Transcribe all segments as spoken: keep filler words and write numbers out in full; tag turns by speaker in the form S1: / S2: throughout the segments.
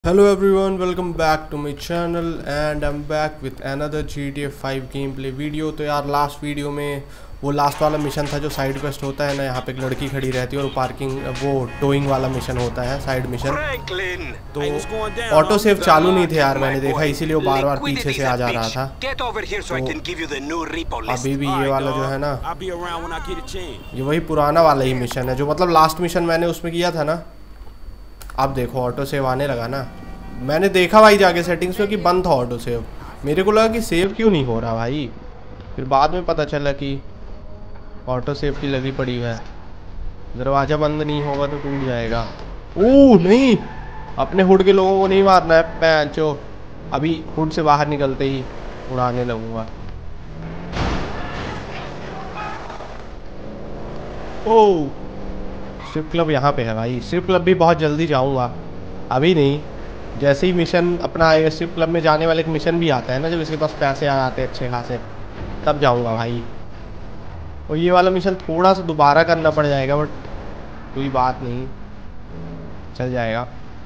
S1: Hello everyone, welcome back to my channel and I'm back with another G T A five game play video. तो यार last video में वो last वाला mission था जो side quest होता है ना, यहाँ पे एक लड़की खड़ी रहती है और पार्किंग वो टोइंग वाला मिशन होता है, साइड मिशन। तो ऑटो सेव चालू नहीं थे यार, मैंने देखा, इसीलिए वो बार बार पीछे से आ जा रहा था। तो अभी भी ये वाला जो है ना, ये वही पुराना वाला ही मिशन है जो मतलब लास्ट मिशन मैंने उसमें किया था ना। अब देखो ऑटो सेव आने लगा ना, मैंने देखा भाई जाके सेटिंग्स में कि बंद था ऑटो सेव। मेरे को लगा कि सेव क्यों नहीं हो रहा भाई, फिर बाद में पता चला कि ऑटो सेव की लगी पड़ी है। दरवाज़ा बंद नहीं होगा तो टूट जाएगा। ओह नहीं, अपने हुड के लोगों को नहीं मारना है पैंचो। अभी हुड से बाहर निकलते ही उड़ाने लगूंगा। ओह स्ट्रिप क्लब यहाँ पे है भाई, स्ट्रिप क्लब भी बहुत जल्दी जाऊँगा, अभी नहीं। जैसे ही मिशन अपना आएगा, स्ट्रिप क्लब में जाने वाले एक मिशन भी आता है ना जब इसके पास पैसे आ जाते हैं अच्छे खासे, तब जाऊँगा भाई। और ये वाला मिशन थोड़ा सा दोबारा करना पड़ जाएगा, बट कोई बात नहीं, चल जाएगा।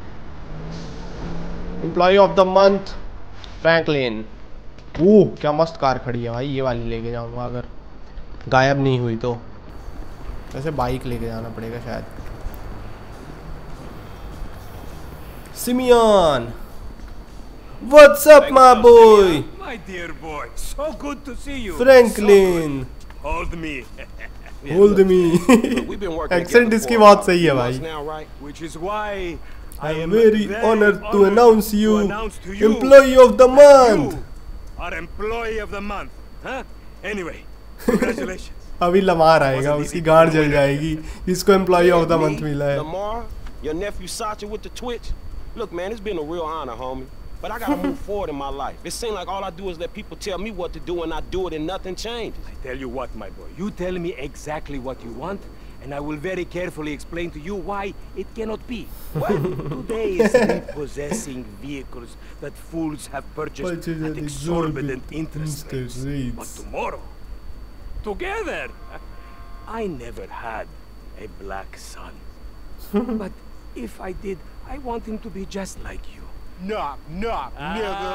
S1: Employee of the month Franklin. Oh क्या मस्त कार खड़ी है भाई, ये वाली लेके जाऊँगा अगर गायब नहीं हुई तो। वैसे बाइक लेके जाना पड़ेगा शायद। Simeon, what's up my boy?
S2: My dear boy, so good to see you.
S1: Franklin,
S2: Hold me.
S1: Hold me. Accent इसकी बहुत सही है भाई।
S2: Which is why
S1: I am very honored to announce you employee of the month.
S2: You are employee of the month, huh? Anyway, congratulations.
S1: अभी Lamar आएगा, उसकी गांड जल जाएगी, इसको एम्प्लॉय ऑफ द मंथ मिला है।
S3: Lamar, your nephew Sacha with the Twitch. Look, man, it's been a real honor, homie. But I gotta move forward in my life. It seems like all I do is let people tell me what to do, and I do it, and nothing changes.
S2: I tell you what, my boy. You tell me exactly what you want, and I will very carefully explain to you why it cannot be. Well, today is repossessing vehicles that fools have purchased at exorbitant interest rates. But tomorrow, together, I never had a black son. But if I did, I want him to be just like you.
S3: Knock, knock, nigga.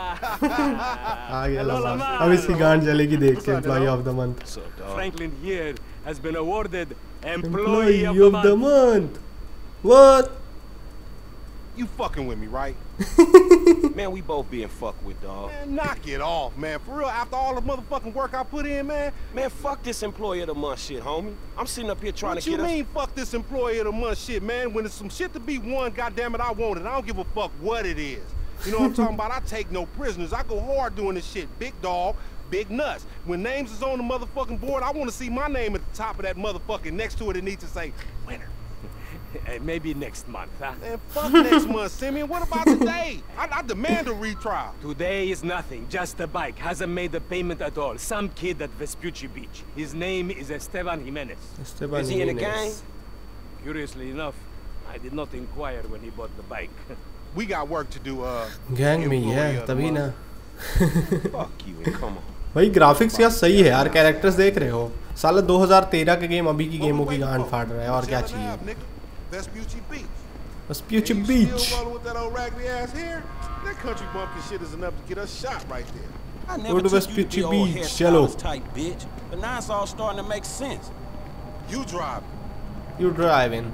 S1: आ गया Lamar, अब इसकी गांड जलेगी देख के। Employee of the month.
S2: Franklin here has been awarded
S1: Employee
S2: Employee of the Month.
S1: month. What?
S3: You fucking with me, right? Man, we both being fucked with, dog.
S4: Man, knock it off, man. For real, after all the motherfucking work I put in, man.
S3: Man, fuck this employee of the month shit, homie. I'm sitting up here trying
S4: What
S3: to
S4: you
S3: get
S4: mean, fuck this employee of the month shit, man? When there's some shit to be won, goddamn it, I want it. I don't give a fuck what it is. You know what I'm talking about? I take no prisoners. I go hard doing this shit. Big dog, big nuts. When names is on the motherfucking board, I want to see my name at the top of that motherfucking next to it. It needs to say winner.
S2: Uh, maybe next month, huh?
S4: Man, fuck next month, Simeon. What about today? I, I demand a retrial.
S2: Today is nothing. Just a bike. Hasn't made the payment at all. Some kid at Vespucci Beach. His name is Esteban Jimenez.
S1: Esteban
S3: Is he in the gang?
S2: Curiously enough, I did not inquire when he bought the bike.
S4: We got work to do, uh...
S1: gang में ही है तभी ना।
S3: Fuck you and come on.
S1: भाई graphics यार सही है यार, कैरेक्टर्स देख रहे हो, साला दो हज़ार तेरह के गेम अभी की गेमों की गांड फाड़ रहा है, और क्या चाहिए।
S4: Vespucci Beach.
S1: Vespucci
S4: And you
S1: Beach.
S4: still rolling with that old raggedy ass hair? That country bumpkin shit is enough to get us shot right there.
S3: I
S1: Go
S3: never
S1: to
S3: took you to
S1: Vespucci
S3: be old
S1: Beach,
S3: hairstylist
S1: chalo.
S3: type bitch, but now it's all starting to make sense.
S4: You drive.
S1: You driving.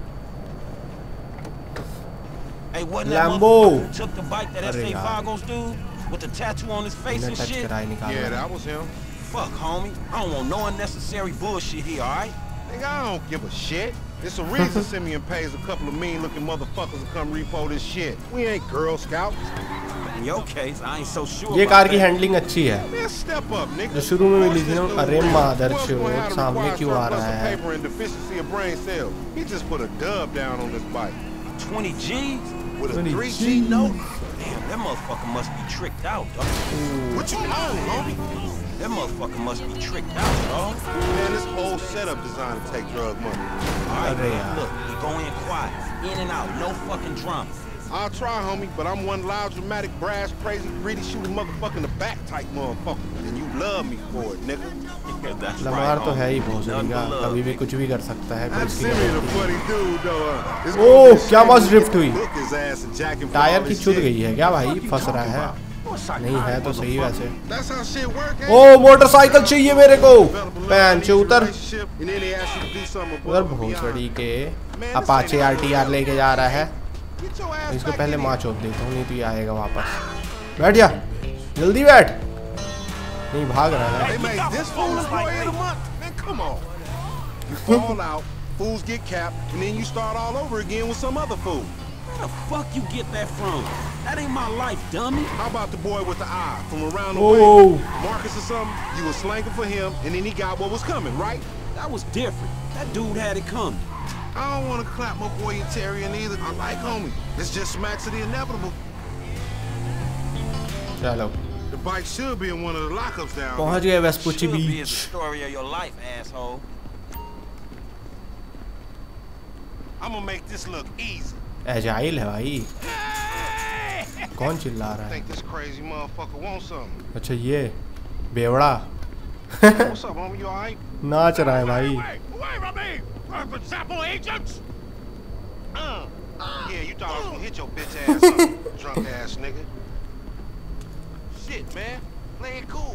S3: Hey, wasn't
S1: Lambo.
S3: that motherfucker who took the bike that S
S1: Arre
S3: A
S1: yaar.
S3: Vagos dude with the tattoo on his face
S1: इन्हें
S3: and
S1: touch
S3: shit?
S1: कराए
S4: Yeah,
S1: निकाल।
S4: that was him.
S3: Fuck, homie. I don't want no unnecessary bullshit here, all right?
S4: Nigga, I don't give a shit. There's a reason Simeon pays a couple of mean-looking motherfuckers to come repo this shit. We ain't Girl Scouts.
S3: In your case, I ain't so sure
S1: ये
S3: about
S1: car की
S3: that.
S1: Handling अच्छी है,
S4: Man, step up, nigga.
S1: जो शुरू में मिली थी ना।
S4: Of course
S1: अरे
S4: this dude-
S1: मादर
S4: of course
S1: चोद,
S4: gonna have to
S1: सामने
S4: require
S1: क्यों आ
S4: surplus
S1: रहा
S4: of
S1: है।
S4: paper and deficiency of brain cells. He just put a dub down on this bike.
S3: twenty G's?
S4: With a
S1: twenty
S4: three G
S1: G's.
S4: note.
S3: Damn, that motherfucker must be tricked out, dog.
S4: What you on, homie?
S3: That motherfucker must be tricked out, dog.
S4: Man, this whole setup designed to take drug money.
S3: All right,
S1: Arre yaar.
S3: look, we go in quiet, in and out, no fucking drama.
S4: I'll try, homie, but I'm one loud, dramatic, brash, crazy, greedy, shooting motherfucker in the back type motherfucker.
S3: Then you
S4: love me for it, nigga.
S1: Lamar तो है ही भोसड़ी का, कभी भी कुछ भी कर सकता है।
S4: ओह
S1: क्या मस्त ड्रिफ्ट हुई। टायर की चुद गई है क्या भाई, फंस रहा है? नहीं है तो सही वैसे। ओ मोटरसाइकिल चाहिए मेरे को, पैन से उतर। उधर भोसड़ी के अपाचे आरटीआर लेके जा रहा है, इसको पहले माँ चोद देता हूँ, नहीं तो ये आएगा वापस। बैठ जा, जल्दी बैठ। नहीं भाग रहा है।
S4: Fools get capped, and then you start all over again with some other fool.
S2: Where the fuck you get that from? That ain't my life, dummy.
S4: How about the boy with the eye from around the
S1: Whoa.
S4: way? Marcus or something? You were slanking for him, and then he got what was coming, right?
S2: That was different. That dude had it coming.
S4: I don't want to clap my boy Interior either. I like homie. It's just smacks of the inevitable.
S1: चलो
S4: The bike should be in one of the lockups down.
S1: पहुंच गए Vespucci
S2: Should be
S1: beach.
S2: is the story of your life, asshole.
S4: I'm gonna make this look easy.
S1: Agile है भाई। कौन चिल्ला रहा है?
S4: Think this crazy motherfucker wants something.
S1: अच्छा ये बेवड़ा
S4: What's up, homie? You alright?
S1: नाच रहा है भाई।
S4: Wait, Robbie! Purple Sample agents? Uh, yeah, you thought I was gonna hit your bitch ass, huh? Drunk ass nigga. Shit, man. Play it cool.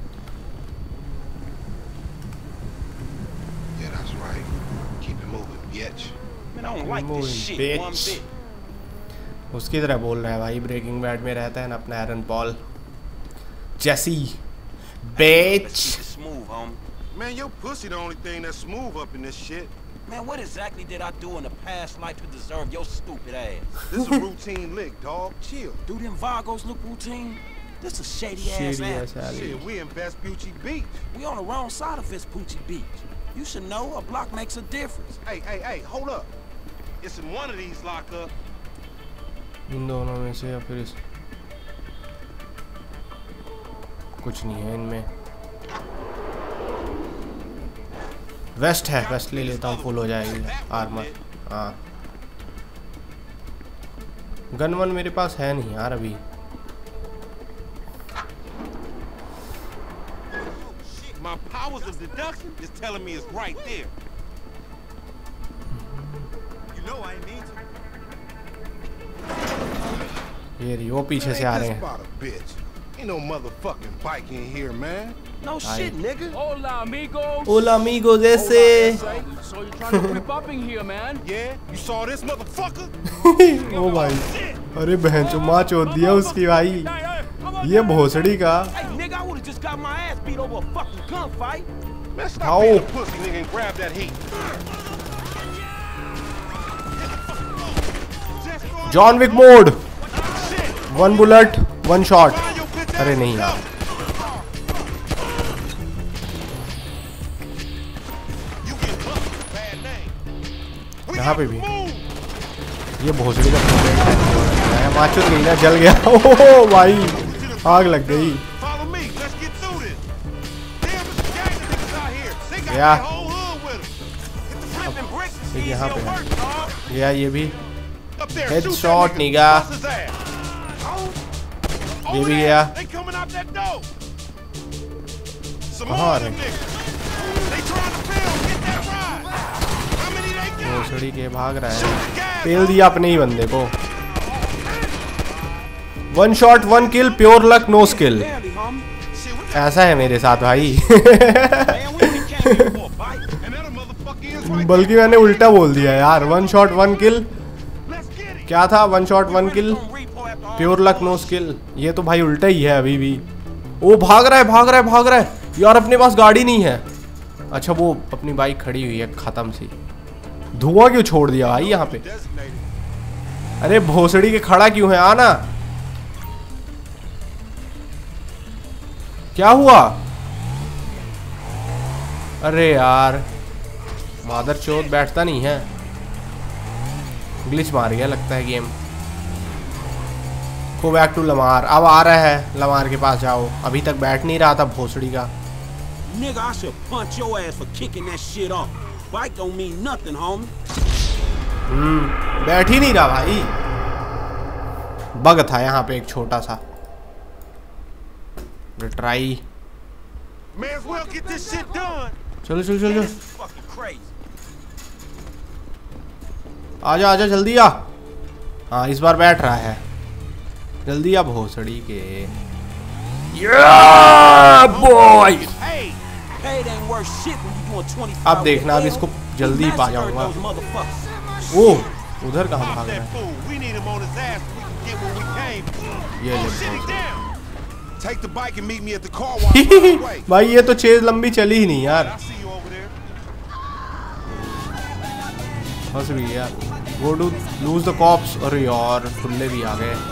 S4: Yeah, that's right. Keep it moving, bitch.
S2: Man, I don't like
S1: Moving,
S2: this shit
S1: bitch.
S2: one bit.
S1: उसकी तरह बोल रहा है भाई, breaking bad में रहता है ना अपना Aaron Paul. Jesse
S2: Let's
S1: bitch।
S2: keep it smooth, homie.
S4: Man, your pussy the only thing that's smooth up in this shit.
S2: Man, what exactly did I do in a past life to deserve your stupid ass?
S4: This is a routine lick, dog. Chill.
S2: Do them Vagos look routine? This is shady ass
S1: Shady
S2: alley.
S1: ass alley।
S4: Shit, we in Vespucci Beach.
S2: We on the wrong side of Vespucci Beach. You should know a block makes a difference.
S4: Hey, hey, hey, hold up. It's in one of these lockups.
S1: इन दोनों में से या फिर इस कुछ नहीं है इनमें। वेस्ट है, वेस्ट ले लेता हूँ, फुल हो जाएगी आर्मर। हाँ गन वन मेरे पास है नहीं यार अभी।
S4: My powers of deduction is telling me it's right there. You know I need to.
S1: ये रही, वो पीछे से आ रहे हैं।
S4: Bitch. Ain't no motherfucking bike in here, man.
S2: No shit, nigga.
S5: Hola, amigos.
S1: Hola amigo जैसे।
S5: So you're trying to creep up in here, man?
S4: Yeah, you saw this motherfucker?
S1: ओ भाई, अरे बहन चो माँ चोद दिया उसकी भाई। ये भोसड़ी का।
S2: Hey, nigga, I would've just got my ass beat over a fucking gunfight.
S4: Man, stop
S1: How?
S4: being a pussy nigga and grab that heat.
S1: John Wick mode, one bullet one shot. अरे नहीं यार, यहाँ पे भी ये भोसड़ी का माचुर गई ना, जल गया। ओह भाई आग लग गई। या यहाँ पे है। या ये भी हेडशॉट निगा, ये भी गया। कहाँ आ रहे भोसड़ी के, भाग रहा है। पेल दिया अपने ही बंदे को। One shot one kill, pure luck no skill. ऐसा है मेरे साथ भाई। बल्कि मैंने उल्टा बोल दिया यार। वन शॉट वन किल क्या था? One shot one kill pure luck no skill. ये तो भाई उल्टा ही है अभी भी। ओ भाग रहा है भाग रहा है भाग रहा है यार, अपने पास गाड़ी नहीं है। अच्छा वो अपनी बाइक खड़ी हुई है खत्म सी। धुआं क्यों छोड़ दिया भाई यहाँ पे? अरे भोसड़ी के खड़ा क्यों है? आना, क्या हुआ? अरे यार मादर चोद बैठता नहीं है, ग्लिच मार गया लगता है game. Go back to Lamar. अब आ रहा है लमार के पास, जाओ। अभी तक बैठ नहीं रहा था भोसड़ी का।
S2: Nigga, I should punch your ass for kicking that shit off. Bike don't mean nothing, homie.
S1: हम्म बैठ ही नहीं रहा भाई। बग था यहाँ पे एक छोटा सा। Try
S4: May as well get this shit done.
S1: चलो चलो चलो
S2: Fucking crazy.
S1: आजा आजा जल्दी आ। हाँ इस बार बैठ रहा है, जल्दी आ भोसड़ी के। Yeah boy। अब देखना, अब इसको जल्दी पा जाऊंगा। ओह उधर कहाँ भाग रहा है? ये ले भाई, ये तो चेज लंबी चली ही नहीं यार। फंस भी यार। Go to lose the cops. अरे यार खुले भी आ गए।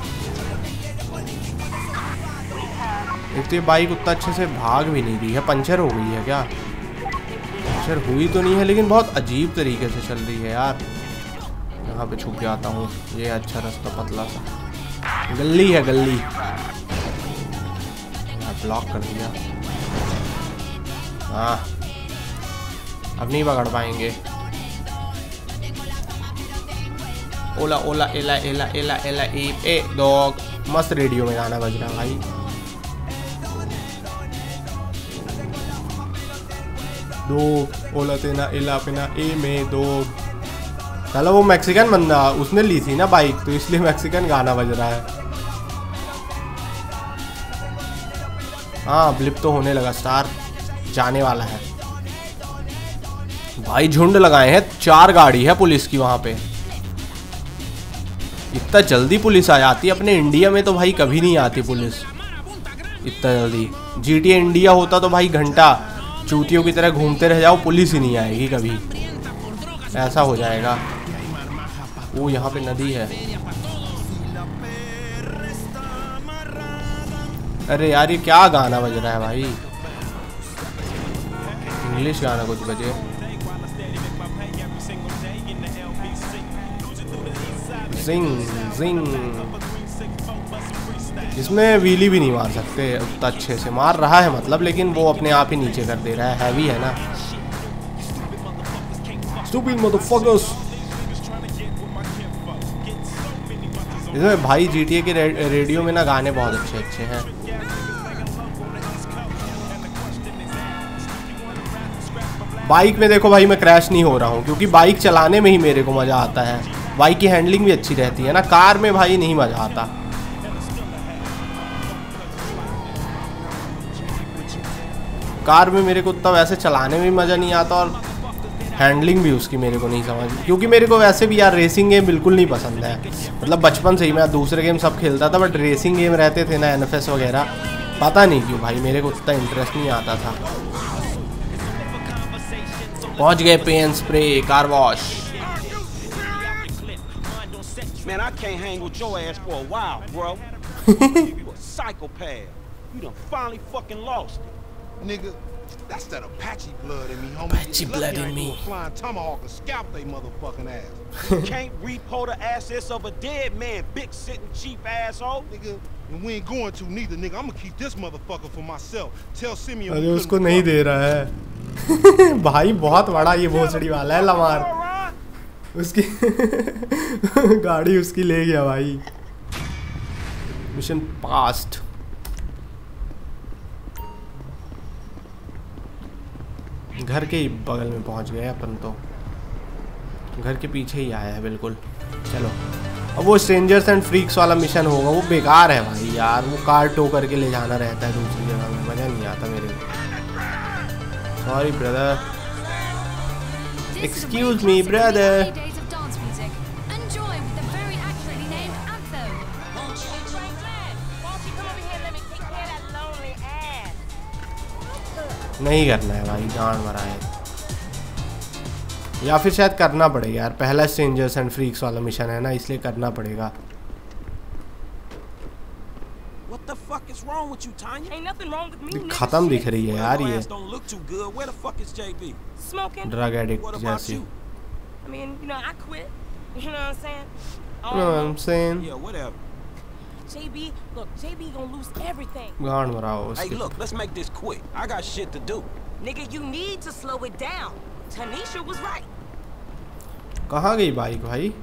S1: एक तो ये बाइक उतना अच्छे से भाग भी नहीं रही है। पंचर हो गई है क्या? पंचर हुई तो नहीं है, लेकिन बहुत अजीब तरीके से चल रही है यार। यहाँ पे छुप जाता हूँ। ये अच्छा रास्ता, पतला सा गली है, गली। ब्लॉक कर दिया। हाँ अब नहीं पकड़ पाएंगे। ओला ओला एला एला एला एला ए ए डॉग। मस्त रेडियो में गाना बज रहा भाई। दो ओला तेना एला पेना ए में दो। चलो वो मैक्सिकन बंदा, उसने ली थी ना बाइक, तो इसलिए मैक्सिकन गाना बज रहा है। हाँ ब्लिप तो होने लगा, स्टार जाने वाला है भाई। झुंड लगाए हैं, चार गाड़ी है पुलिस की वहां पे। इतना जल्दी पुलिस आ जाती है। अपने इंडिया में तो भाई कभी नहीं आती पुलिस इतना जल्दी। जीटीए इंडिया होता तो भाई घंटा चूतियों की तरह घूमते रह जाओ, पुलिस ही नहीं आएगी कभी। ऐसा हो जाएगा। वो यहाँ पे नदी है। अरे यार ये क्या गाना बज रहा है भाई? इंग्लिश गाना कुछ बजे। जिंग जिंग। इसमें व्हीली भी नहीं मार सकते उतना अच्छे से। मार रहा है मतलब, लेकिन वो अपने आप ही नीचे कर दे रहा है। हैवी है ना। Stupid motherfuckers। इसमें भाई जीटीए के रे, रेडियो में ना गाने बहुत अच्छे अच्छे हैं। बाइक में देखो भाई मैं क्रैश नहीं हो रहा हूँ, क्योंकि बाइक चलाने में ही मेरे को मज़ा आता है। बाइक की हैंडलिंग भी अच्छी रहती है ना। कार में भाई नहीं मज़ा आता। कार में मेरे को उतना वैसे चलाने में भी मज़ा नहीं आता, और हैंडलिंग भी उसकी मेरे को नहीं समझ। क्योंकि मेरे को वैसे भी यार रेसिंग गेम बिल्कुल नहीं पसंद है। मतलब बचपन से ही मैं दूसरे गेम सब खेलता था, बट रेसिंग गेम रहते थे ना एनएफएस वगैरह, पता नहीं क्यों भाई मेरे को उतना इंटरेस्ट नहीं आता था। पहुंच गए pen spray car wash.
S2: Man, I can't hang with your ass for a while, bro. You a psychopath. You done finally fucking lost it.
S4: Nigga, that's that Apache blood in me, homie.
S1: Apache blood in me.
S4: Flying tomahawk and scalp they motherfucking ass.
S2: You can't repo the assets of a dead man, big sitting cheap asshole.
S4: Nigga, and we ain't going to neither, nigga. I'm gonna keep this motherfucker for myself. Tell Simeon.
S1: अरे उसको नहीं दे रहा है। भाई बहुत बड़ा ये भोसड़ी वाला है लमार। उसकी गाड़ी उसकी ले गया भाई। Mission passed. घर के ही बगल में पहुंच गए अपन तो। घर के पीछे ही आया है बिल्कुल। चलो अब वो स्ट्रेंजर्स एंड फ्रीक्स वाला मिशन होगा, वो बेकार है भाई यार। वो कार टो करके ले जाना रहता है दूसरी जगह में, मज़ा नहीं आता मेरे को। Sorry brother. Excuse me brother. नहीं करना है भाई, गांड मरा है। या फिर शायद करना पड़ेगा यार। पहला स्ट्रेंजर्स एंड फ्रीक्स वाला मिशन है ना, इसलिए करना पड़ेगा।
S2: What the fuck is wrong with you, Tanya? Ain't nothing wrong with me.
S1: खत्म दिख रही है यार ये।
S2: Don't look too good. Where the fuck is J B?
S6: Smoking.
S1: Drug addict जैसी।
S6: I mean, you know, I quit. You know what I'm saying?
S1: You know what I'm saying?
S2: Yeah, whatever.
S6: J B, look, J B gonna lose everything.
S1: गांड मरा हो उसके।
S2: Hey, look, let's make this quick. I got shit to do.
S6: Nigga, you need to slow it down. Tanisha was right.
S1: कहाँ गई bike भाई?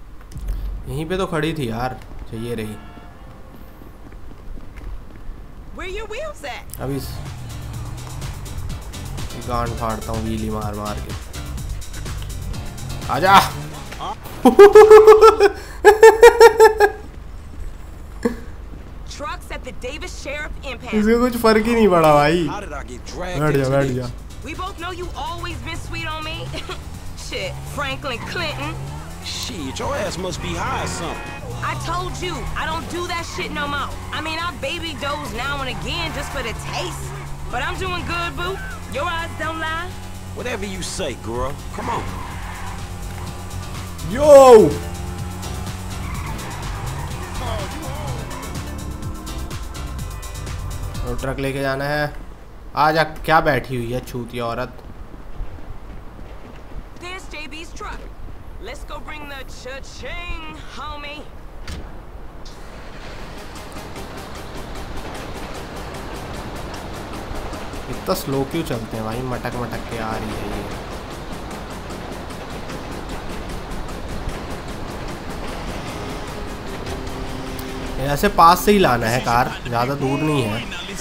S1: यहीं पे तो खड़ी थी यार। चाहिए रही।
S6: Where your wheels at?
S1: अभी गांड फाड़ता हूँ व्हीली मार मार के। आजा।
S6: Trucks at the Davis Sheriff Impound.
S1: इसका कुछ फर्क ही नहीं पड़ा भाई। बैठ जा बैठ जा।
S6: We both know you always been sweet on me. Shit, Franklin Clinton.
S3: Shit, your ass must be high or something.
S6: I told you, I don't do that shit no more. I mean, I baby doze now and again just for the taste. But I'm doing good, boo. Your eyes don't lie.
S3: Whatever you say, girl. Come on.
S1: Yo! तो truck लेके जाना है। आज क्या बैठी हुई है छूती औरत।
S6: There's J B's truck. Let's go bring the cha-ching, homie.
S1: इतना स्लो क्यों चलते हैं भाई, मटक मटक के आ रही है ये। ऐसे पास से ही लाना है कार, ज़्यादा दूर नहीं है।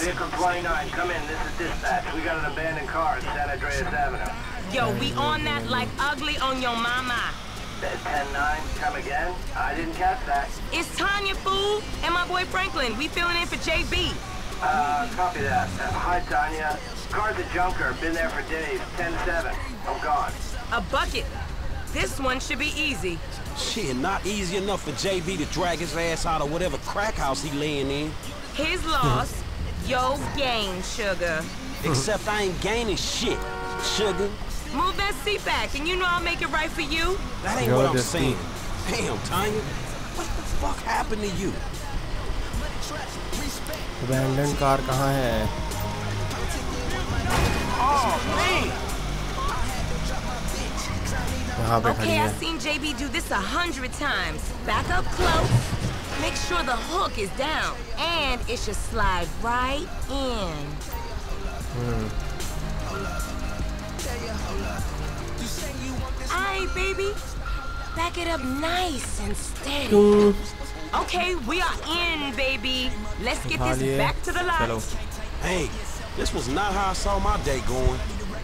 S6: Yo, we on that like ugly on your mama.
S7: ten nine, come again? I didn't catch that.
S6: It's Tanya, fool, and my boy Franklin. We filling in for J B.
S7: Uh, copy that. Uh, hi, Tanya. Car's a junker. Been there for days. ten seven. I'm gone.
S6: A bucket. This one should be easy.
S3: Shit, not easy enough for J B to drag his ass out of whatever crack house he laying in.
S6: His loss, your gain, sugar.
S3: Except I ain't gaining shit, sugar.
S6: Move that seat back, and you know I'll make it right for you.
S3: That ain't what I'm saying. Damn, Tanya. What the fuck happened to you?
S1: Abandoned car कहाँ है?
S3: Oh man!
S1: यहाँ पे खड़ी
S6: Okay,
S1: है।
S6: I've seen J B do this a hundred times. Back up close. Make sure the hook is down, and it should slide right in.
S1: Hmm.
S6: Alright, baby. Back it up nice and steady.
S1: क्यों?
S6: Okay, we are in, baby. Let's get this back to the lot.
S3: Hey, this was not how I saw my day going.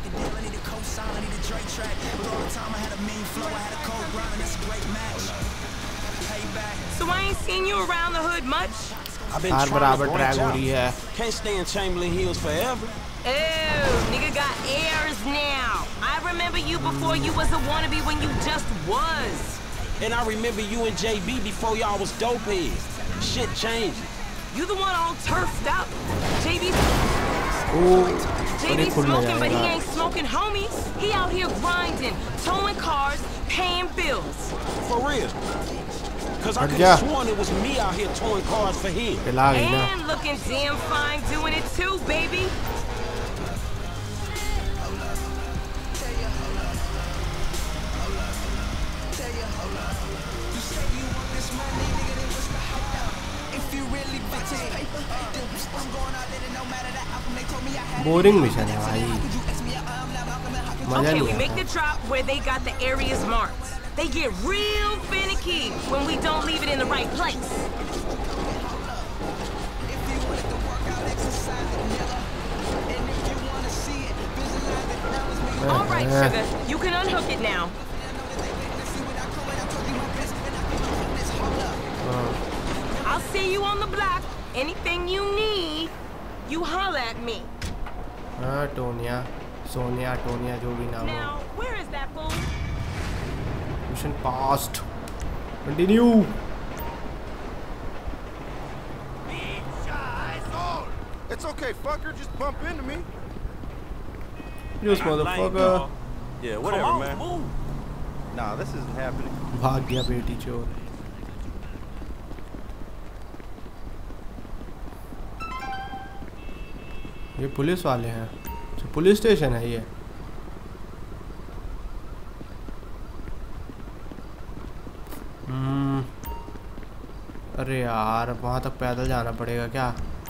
S6: So I ain't seen you around the hood much?
S3: I've been trying to branch out. Can't stay in Chamberlain Hills forever.
S6: Oh, nigga got airs now. I remember you before you was a wannabe when you just was.
S3: And I remember you and J B before y'all was dope heads. Shit changed.
S6: You the one all turfed up. J B's
S1: Oh,
S6: J B's smoking, but he ain't smoking, homie. He out here grinding, towing cars, paying bills.
S3: For real. Cause I could have sworn it was me out here towing cars for him.
S6: And looking damn fine doing it too, baby.
S1: Boring mission है भाई,
S6: Okay, we make the drop where they got the areas marked. They get real finicky when we don't leave it in the right place. All right, sugar, you can unhook it now. I'll see you on the block. Anything you need, you holler at me.
S1: हाँ Tonya, Sonia, Tonya जो भी नाम हो।
S6: Now, where is that fool?
S1: Mission passed. Continue.
S4: It's okay, fucker. Just bump into me.
S1: This motherfucker.
S4: Yeah, whatever, man. Move. Nah, this isn't happening.
S1: भाग गया बेटी चोर। ये पुलिस वाले हैं, तो पुलिस स्टेशन है ये। हम्म, अरे यार वहाँ तक पैदल जाना पड़ेगा क्या?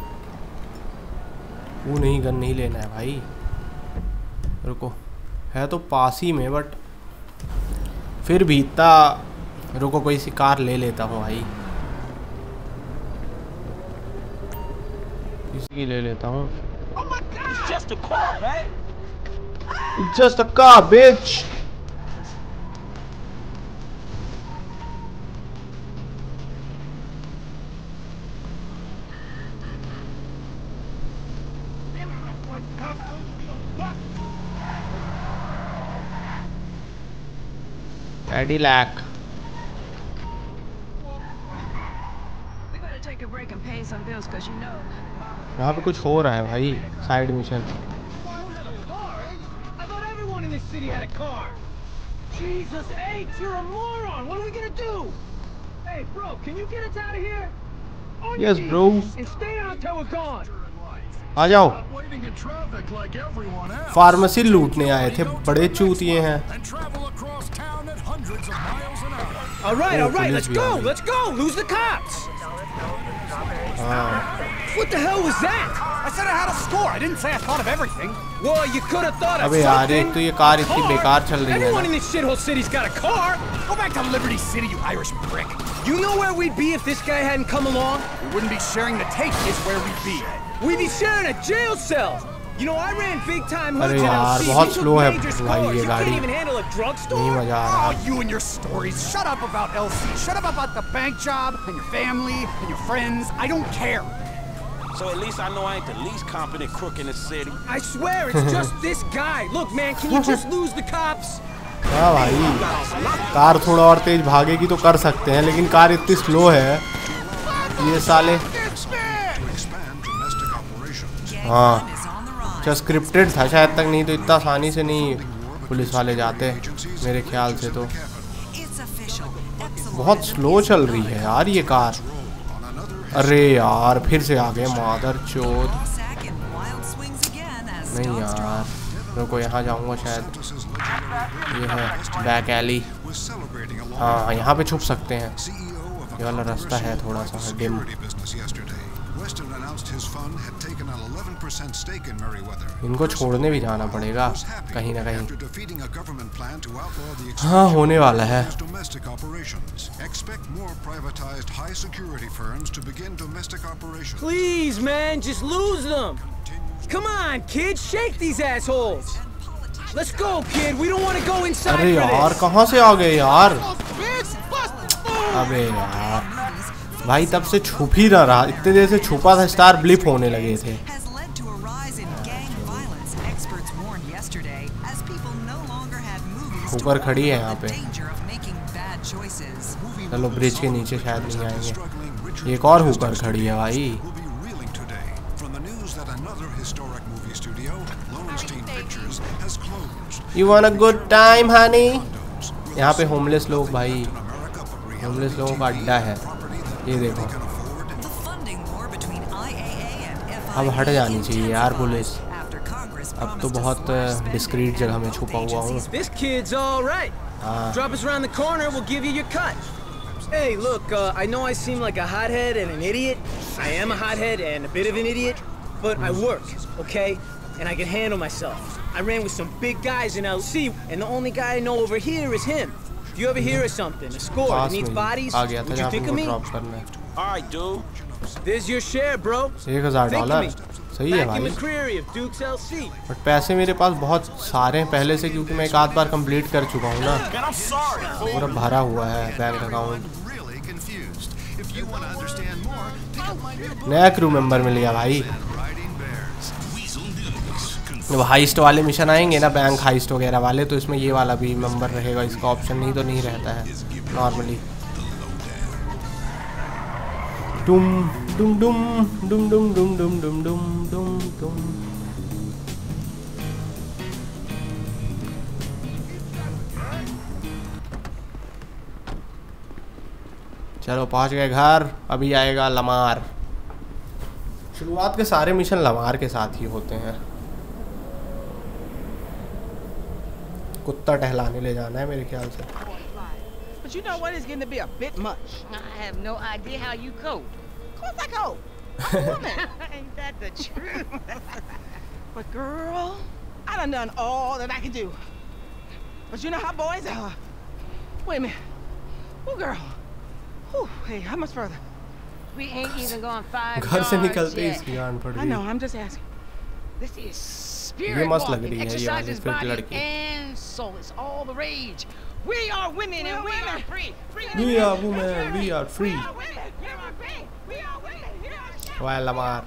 S1: वो नहीं, गन नहीं लेना है भाई। रुको, है तो पास ही में, बट फिर भी इतना। रुको, कोई सी कार ले लेता हूँ भाई। इसकी ले लेता हूँ।
S2: It's just a car, man.
S1: It's just a car, bitch. Cadillac. यहाँ पे कुछ हो रहा है भाई, साइड मिशन। Yes, bro. आ जाओ। फार्मेसी लूटने आए थे, बड़े चूतिए हैं।
S2: All right, all right, let's go, let's go. Who's the cops? What the hell was that?
S5: I said I had a score. I didn't say I thought of everything.
S2: Well, you could have thought of
S1: अबे यार,
S2: something.
S1: एक तो ये car इतनी बेकार चल रही है।
S2: Everyone in this shithole city's got a car.
S5: Go back to Liberty City, you Irish prick.
S2: You know where we'd be if this guy hadn't come along?
S5: We wouldn't be sharing the tape. Is where we'd be.
S2: We'd be sharing a jail cell. You know, I ran big time hoods
S1: अरे
S2: in
S1: यार,
S2: L C.
S1: बहुत slow है
S2: Major
S1: भाई
S2: scores.
S1: ये
S2: You
S1: गाड़ी।
S2: can't even handle a drugstore.
S1: नहीं मजा आ रहा।
S5: Oh, you and your stories. Shut up about L C. Shut up about the bank job and your family and your friends. I don't care.
S3: So at least I know I ain't the least competent crook in the city.
S2: I swear, it's just this guy. Look, man, can you just lose the cops?
S1: हाँ भाई, car थोड़ा और तेज भागेगी तो कर सकते हैं, लेकिन car इतनी स्लो है ये साले। हाँ, अच्छा स्क्रिप्टेड था शायद तक, नहीं तो इतना आसानी से नहीं पुलिस वाले जाते मेरे ख्याल से। तो बहुत स्लो चल रही है यार ये कार। अरे यार फिर से आ गए मादर चोद। नहीं यार, रुको यहाँ जाऊँगा शायद। ये है बैक एली। हाँ, यहाँ पे छुप सकते हैं। ये वाला रास्ता है थोड़ा सा डिम। इनको छोड़ने भी जाना पड़ेगा कहीं ना कहीं। हाँ, होने वाला है।
S2: Please, man, just lose them. Come on, kid, shake these assholes. Let's go, kid. We don't want to go inside.
S1: अरे यार कहाँ से आ गए यार? अबे यार भाई तब से छुप ही ना रहा, इतने देर से छुपा था, स्टार ब्लिप होने लगे थे। ऊपर खड़ी है यहाँ पे। चलो ब्रिज के नीचे शायद नहीं आएंगे। एक और ऊपर खड़ी है भाई। You want a good time, honey? यहाँ पे होमलेस लोग भाई, होमलेस लोगों का अड्डा है। ये देखो, अब हट जानी चाहिए यार पुलिस। अब तो बहुत डिस्क्रीट जगह में छुपा हुआ हूँ।
S2: This kid's all right. Drop us around the corner, we'll give you your cut. Hey, look, uh, I know I seem like a hothead and an idiot. I am a hothead and a bit of an idiot, but I work, okay? And I can handle myself. I ran with some big guys in L C, and the only guy I know over here is him. If you ever hear of something, a score that needs bodies, would you think of me?
S3: All right, dude.
S2: There's your share, bro.
S1: एक हजार dollar सही है भाई। But पैसे मेरे पास बहुत सारे हैं पहले से, क्योंकि मैं एक आध बार कंप्लीट कर चुका हूँ ना। पूरा भरा हुआ है बैंक अकाउंट। नया क्रू मेंबर मिल गया भाई। जब हाइस्ट वाले मिशन आएंगे ना, बैंक हाइस्ट वगैरह वाले, तो इसमें ये वाला भी मेंबर रहेगा। इसका ऑप्शन नहीं तो नहीं रहता है नॉर्मली। डुम डुम डुम डुम डुम डुम डुम डुम डुम डुम डुम। चलो पहुंच गए घर। अभी आएगा लमार। शुरुआत के सारे मिशन लमार के साथ ही होते हैं। कुत्ता टहलाने ले जाना है मेरे ख्याल से।
S8: But you know what? It's getting to be a bit much.
S9: I have no idea how you cope.
S8: Of course I cope. I'm a woman.
S9: Ain't that the truth?
S8: But girl, I done done all that I can do. But you know how boys are. Wait a minute. Oh, girl. Whew, hey, how much further?
S9: We ain't even gone five
S1: घर से
S9: yards
S1: निकलते ही
S9: yet.
S1: इसकी गांड फट
S8: I know,
S1: गई।
S8: I'm just asking.
S9: This is
S1: ये
S9: spirit
S1: मस्त लग
S9: walking.
S1: रही है ये वाली
S9: Exercises
S1: फिर
S9: body
S1: लड़की।
S9: and soul. It's all the rage. We are women and we are free. Free
S1: We are women, we are free.
S8: We are women. We are free. We are women. We are
S1: वाह Lamar.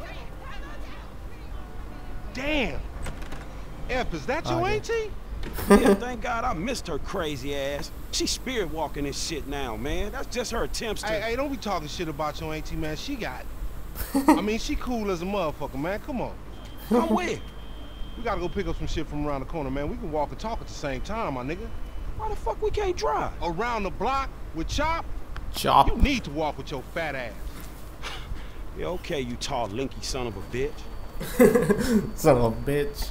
S4: Damn. F, is that your
S1: आगे।
S4: auntie?
S3: Yeah, thank God I missed her crazy ass. She's spirit walking this shit now, man. That's just her attempts to.
S4: Hey, hey, don't be talking shit about your auntie, man. She got it. I mean, she cool as a motherfucker, man. Come on.
S3: I'm with.
S4: We gotta go pick up some shit from around the corner, man. We can walk and talk at the same time, my nigga.
S3: Why the fuck we can't drive?
S4: Around the block with Chop?
S1: Chop.
S4: You need to walk with your fat ass.
S3: Yeah, okay, you tall, linky son of a bitch.
S1: Son of a bitch.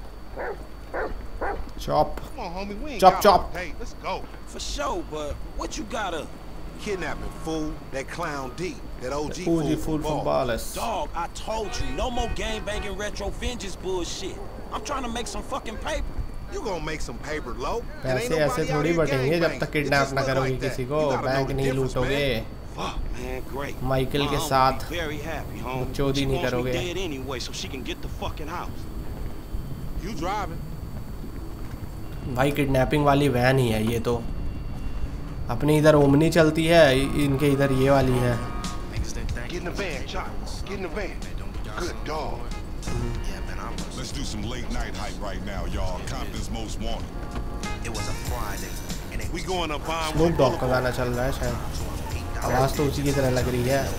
S1: Chop.
S4: Come on, homie. We ain't
S1: Chop,
S4: got
S1: chop.
S4: Hey, let's go.
S3: For sure, but what you got up?
S10: Kidnapping, fool. That clown D. That O G
S1: O G
S10: fool
S1: fool
S10: from
S1: from
S10: Ball.
S1: Ballas.
S3: Dog, I told you, no more gang banging retro vengeance bullshit. I'm trying to make some fucking paper.
S10: You gonna make some paper, low? And ain't
S1: पैसे ऐसे
S10: nobody out
S1: थोड़ी
S10: here
S1: बढ़ेंगे जब
S10: gangbanging.
S1: तक
S10: It
S1: kidnap
S10: just
S1: ना
S10: look
S1: करोगे
S10: like that.
S1: किसी को
S10: You gotta know
S1: bank
S10: the
S1: नहीं
S10: difference,
S1: लूटोगे
S10: man.
S3: Fuck, man, great.
S1: Michael के
S3: My
S1: साथ
S3: mom will be very happy, home.
S1: चोरी
S3: She
S1: नहीं
S3: wants me
S1: करोगे।
S3: dead anyway, so she can get the fucking house.
S4: You driving?
S1: भाई kidnapping वाली van ही है ये तो। अपने इधर ओमनी चलती है, इनके इधर ये वाली है।
S4: Get in the van, Chop. Get in the van. Good dog.
S11: Let's do some late night hype right now, y'all. Compton's most wanted.
S10: It was a Friday. And
S4: We going up on
S1: Snoop Dogg का गाना चल रहा है शायद। आवाज तो उसी की तरह लग रही है।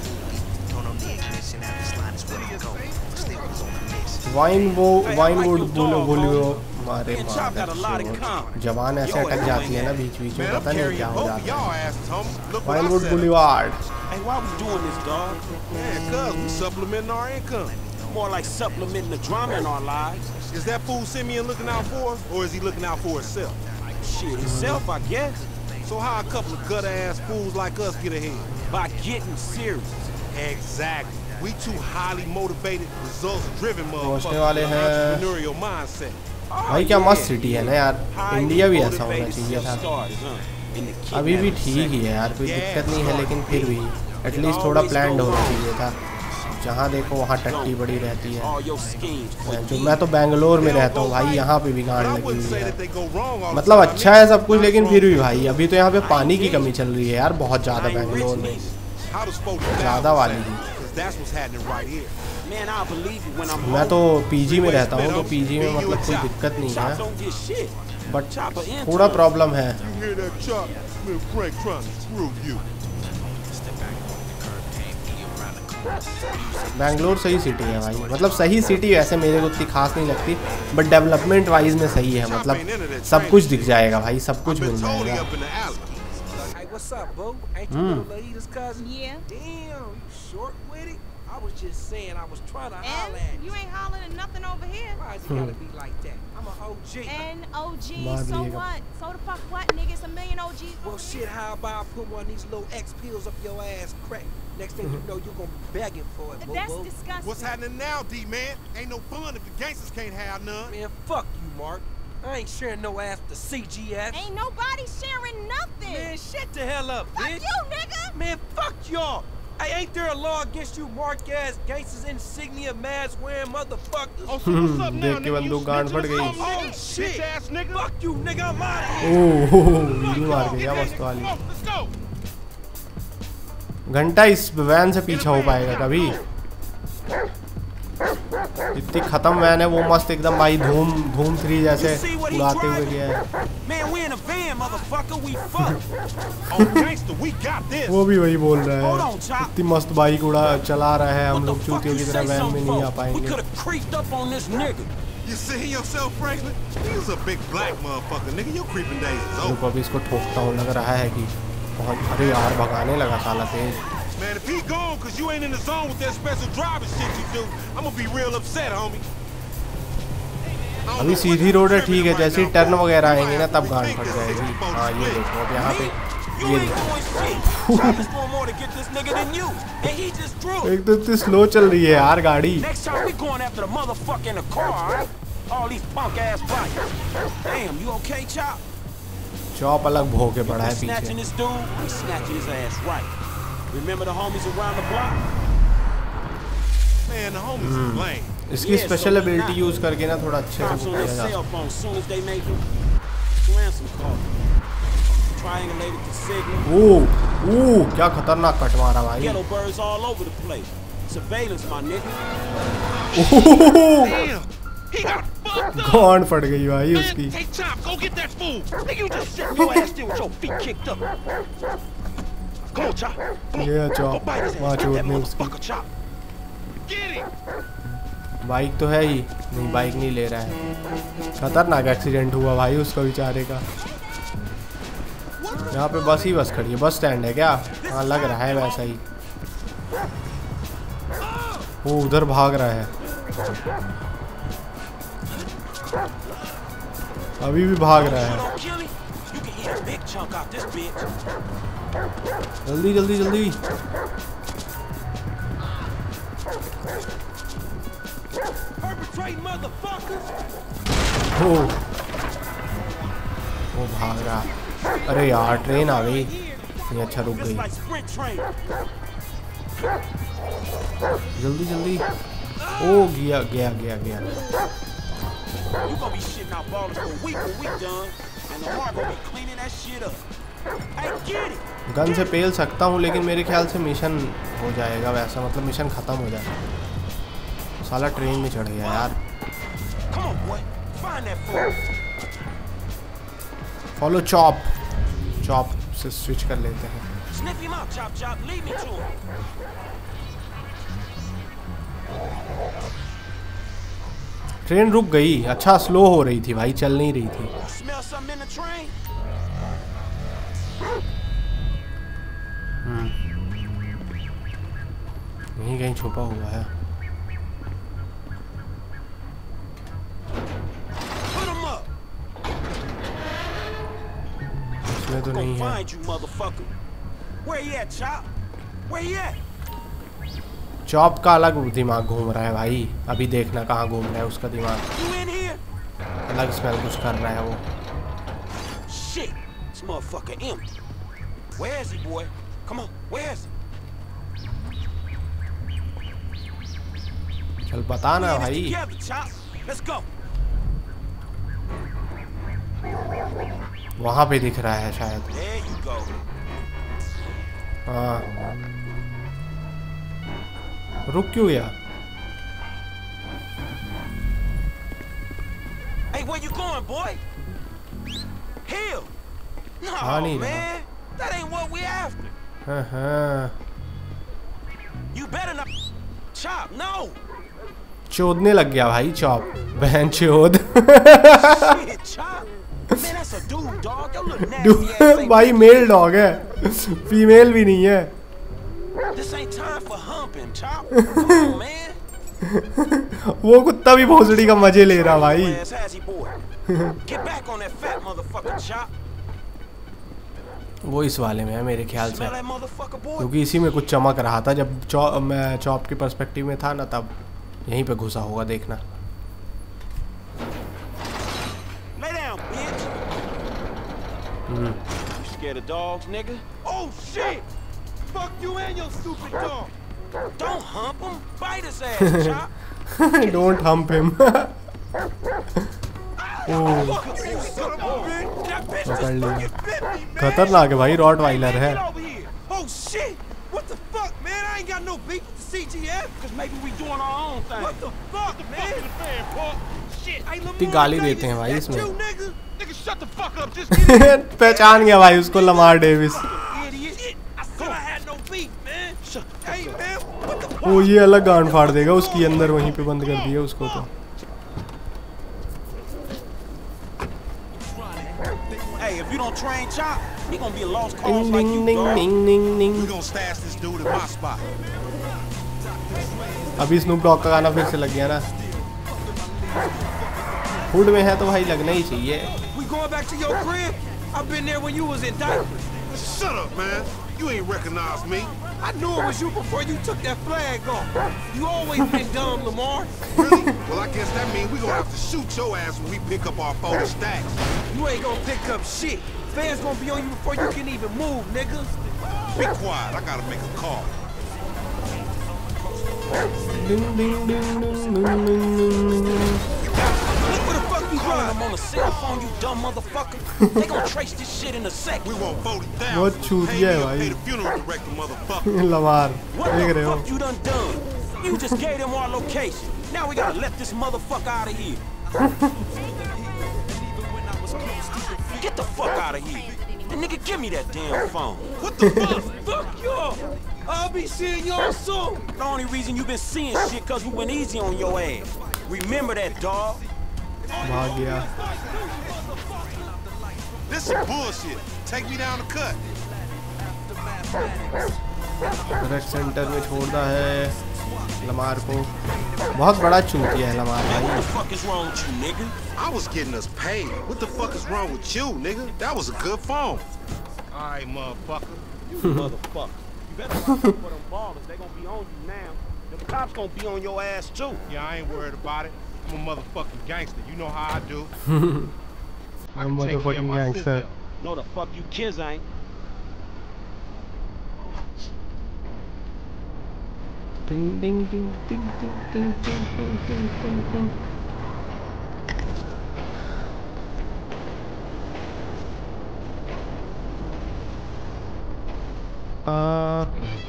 S1: वाइन वो वाइन वुड बोलो बोलियो मारे मार जवान ऐसे अटक जाती है ना बीच बीच में पता नहीं क्या हो जाता है। Vinewood Boulevard.
S3: Hey, why we doing this, dog?
S4: Man, cuz we supplementing our income.
S3: More like supplementing the drama in our lives.
S4: Is that fool Simeon looking out for us, or is he looking out for himself?
S3: Shit, himself, I guess.
S4: So how a couple of gutter-ass fools like us get ahead?
S3: By getting serious.
S4: Exactly. We too highly motivated, results-driven
S1: पहुंचने
S4: motherfuckers
S1: वाले
S4: with an
S1: हैं।
S4: entrepreneurial mindset.
S1: भाई क्या मस्त city है ना यार, India भी ऐसा होना चाहिए था। अभी भी ठीक ही है यार, कोई दिक्कत नहीं है, लेकिन फिर भी एटलीस्ट थोड़ा प्लान्ड होना चाहिए था। जहाँ देखो वहाँ टट्टी बड़ी रहती है। जो मैं तो बेंगलोर में रहता हूँ भाई, यहाँ पे भी गांड लगी हुई है। मतलब अच्छा है सब कुछ, लेकिन फिर भी भाई अभी तो यहाँ पे पानी की कमी चल रही है यार बहुत ज़्यादा बेंगलोर में, ज़्यादा वाली ही। मैं तो पीजी में रहता हूँ, तो पीजी में मतलब कोई दिक्कत नहीं है, बट थोड़ा प्रॉब्लम है। बेंगलोर सही सिटी है भाई, मतलब सही सिटी वैसे मेरे को इतनी खास नहीं लगती, बट डेवलपमेंट वाइज में सही है, मतलब सब कुछ दिख जाएगा भाई, सब कुछ मिल जाएगा।
S2: What's up, boo? Ain't you little Laida's cousin? Yeah. Damn, you short with it? I was just saying I was trying to holler at you.
S8: You ain't hollering at nothing over here.
S2: Why is it gotta be like that? I'm a O G.
S8: And O G, so what? So the fuck what, nigga? It's a million O Gs.
S2: Well, shit, how about I put one of these little X pills up your ass crack? Next thing you know, you're gonna be begging for it, boo.
S8: That's disgusting.
S4: What's happening now, D, man? Ain't no fun if the gangsters can't have none.
S2: Man, fuck you, Mark. I ain't sharing no ass to C G S.
S8: Ain't nobody sharing nothing.
S2: Man, shut the hell up,
S8: fuck
S2: bitch.
S8: You, nigga.
S2: Man, fuck y'all. Hey, ain't there a law against you mark-ass gangsters, insignia, mask wearing motherfuckers?
S4: Oh, so what's up now,
S1: देख के बंदूक गांड फट गई।
S2: Oh shit,
S4: ass nigga.
S2: Fuck you, nigga. I'm out of here.
S1: Oh video मार गया मस्त वाली। घंटा इस वैन से पीछा हो पाएगा कभी? इतनी खत्म वैन है वो, मस्त एकदम भाई, धूम धूम थ्री जैसे उड़ाते हुए गया है। वो भी वही बोल रहा है, इतनी मस्त बाइक उड़ा चला रहा है, हम लोग चूतियों की तरह वैन में नहीं आ पाएंगे।
S4: You see yourself, Franklin? He was a big black motherfucker, nigga. Your creeping days is over.
S1: रुको अभी इसको ठोकता हूँ, लग रहा है कि बहुत, अरे यार भगाने लगा साला तेज।
S4: Man, if he gone cause you ain't in the zone with that special driving shit you do, I'm gonna be real upset, homie.
S1: अभी सीधी रोड है ठीक है, जैसे ही टर्न वगैरह आएंगे ना तब गांड फट जाएगी। हाँ ये देखो अब यहाँ पे ये एक तो इतनी स्लो चल रही है यार गाड़ी। चॉप अलग भोगे पड़ा है पीछे।
S3: Remember the homies around the block?
S4: Man, the homies are lame.
S1: इसकी स्पेशल एबिलिटी यूज करके ना थोड़ा अच्छे से बुक किया जा सकता है। ओह ओह क्या खतरनाक कट मारा भाई। गांड फट गई भाई उसकी। ये चॉप वहाँ छोड़ने उसकी। बाइक तो है ही नहीं, बाइक नहीं ले रहा है। खतरनाक एक्सीडेंट हुआ भाई उसका बेचारे का। यहाँ पे बस ही बस खड़ी है, बस स्टैंड है क्या? हाँ लग रहा है वैसा ही। वो उधर भाग रहा है, अभी भी भाग रहा है। जल्दी जल्दी जल्दी। ओ, वो भाग रहा। अरे यार ट्रेन आ गई। ये अच्छा रुक गई। जल्दी जल्दी। ओ गया गया गया गया। गन से पेल सकता हूँ लेकिन मेरे ख्याल से मिशन हो जाएगा वैसा, मतलब मिशन खत्म हो जाएगा। साला ट्रेन में चढ़ गया यार। फॉलो चॉप, चॉप से स्विच कर लेते हैं। ट्रेन रुक गई। अच्छा स्लो हो रही थी भाई, चल नहीं रही थी। हम्म यहीं कहीं छुपा हुआ है। इसमें तो नहीं है। चॉप का अलग दिमाग घूम रहा है भाई। अभी देखना कहाँ घूम रहा है उसका दिमाग। अलग स्मेल कुछ कर रहा है वो। चल बता ना भाई। वहां पे दिख रहा है शायद। हाँ रुक क्यों गया?
S2: Hey, where you going, boy? Hill. No, man. That ain't what we after.
S1: हाँ
S2: You better not. Chop, no.
S1: चोदने लग गया भाई चॉप। बहन चोद। भाई मेल डॉग है, फीमेल भी नहीं है। वो कुत्ता भी भोसड़ी का मजे ले रहा भाई। वो इस वाले में है मेरे ख्याल से, क्योंकि इसी में कुछ चमक रहा था जब चौ, मैं चॉप के पर्सपेक्टिव में था ना, तब यहीं पे घुसा होगा देखना।
S2: Scared of dogs, nigga? Oh shit! Fuck you and your stupid dog. Don't hump him. Bite his ass, Chop.
S1: Don't hump him. पकड़ लिया। खतरनाक है भाई, रॉटवाइलर है।
S2: Oh shit! What the fuck, man? I ain't got no beef with the C G F. Cause maybe we doing our own thing. What the fuck, man? Shit!
S1: इतनी गाली देते हैं भाई इसमें। पहचान गया भाई उसको, लमार डेविस। वो ये अलग गांड फाड़ देगा उसकी, अंदर वहीं पे बंद कर दिया उसको तो। अभी स्नूप डॉग का गाना फिर से लग गया ना। हुड में है तो भाई लगना ही चाहिए।
S4: Shut up, man. You ain't recognize me.
S2: I knew it was you before you took that flag off. You always been dumb, Lamar.
S4: Really? Well, I guess that means we gonna have to shoot your ass when we pick up our photo stacks.
S2: You ain't gonna pick up shit. Fans gonna be on you before you can even move, nigga.
S10: Be quiet. I gotta make a call.
S1: Ding ding ding ding ding ding.
S2: Where the fuck you run? I'm on a cell phone, you dumb motherfucker. They gonna trace this shit in a sec.
S10: We want forty thousand.
S1: बहुत चूतिया है भाई.
S10: Pay the funeral director, motherfucker.
S1: Lamar.
S2: What
S1: देख
S2: the
S1: रहे हो?
S2: fuck you done done? You just gave them our location. Now we gotta let this motherfucker out of here. Get the fuck out of here. And nigga, give me that damn phone.
S10: What the fuck?
S2: Fuck y'all. I'll be seeing y'all soon. The only reason you been seeing shit cause we went easy on your ass. Remember that, dog.
S1: भाग गया.
S10: This is bullshit. Take me down the cut.
S1: Red centre में छोड़ता है Lamar को. बहुत बड़ा चूतिया है लमार भाई.
S2: What the fuck is wrong with you, nigga?
S10: I was getting us paid. What the fuck is wrong with you, nigga? That was a good phone.
S4: All right, motherfucker.
S3: You motherfucker. You better watch out for them ballers. They gonna be on you now. The cops gonna be on your ass too.
S4: Yeah, I ain't worried about it. I'm a motherfucking gangster. You know how I do.
S1: I'm a motherfucking gangster.
S3: No, the fuck you kids ain't.
S1: Ding ding ding ding ding ding ding ding ding ding ding. आ,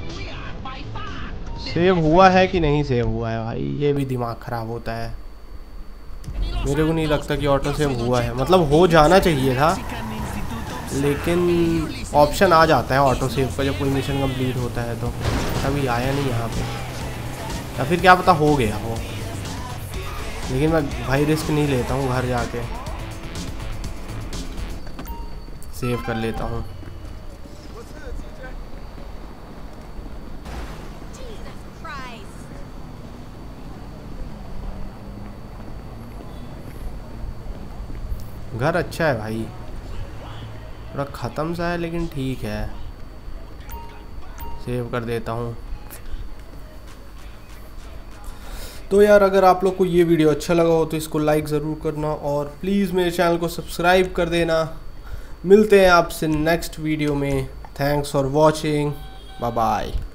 S1: save हुआ है कि नहीं save हुआ है भाई, ये भी दिमाग ख़राब होता है. मेरे को नहीं लगता कि ऑटो सेव हुआ है. मतलब हो जाना चाहिए था, लेकिन ऑप्शन आ जाता है ऑटो सेव का जब कोई मिशन कंप्लीट होता है. तो अभी आया नहीं यहाँ पे, या फिर क्या पता हो गया हो. लेकिन मैं भाई रिस्क नहीं लेता हूँ, घर जाके सेव कर लेता हूँ. घर अच्छा है भाई, थोड़ा ख़त्म सा है लेकिन ठीक है. सेव कर देता हूँ. तो यार अगर आप लोग को ये वीडियो अच्छा लगा हो तो इसको लाइक ज़रूर करना और प्लीज़ मेरे चैनल को सब्सक्राइब कर देना. मिलते हैं आपसे नेक्स्ट वीडियो में. Thanks for watching. Bye bye.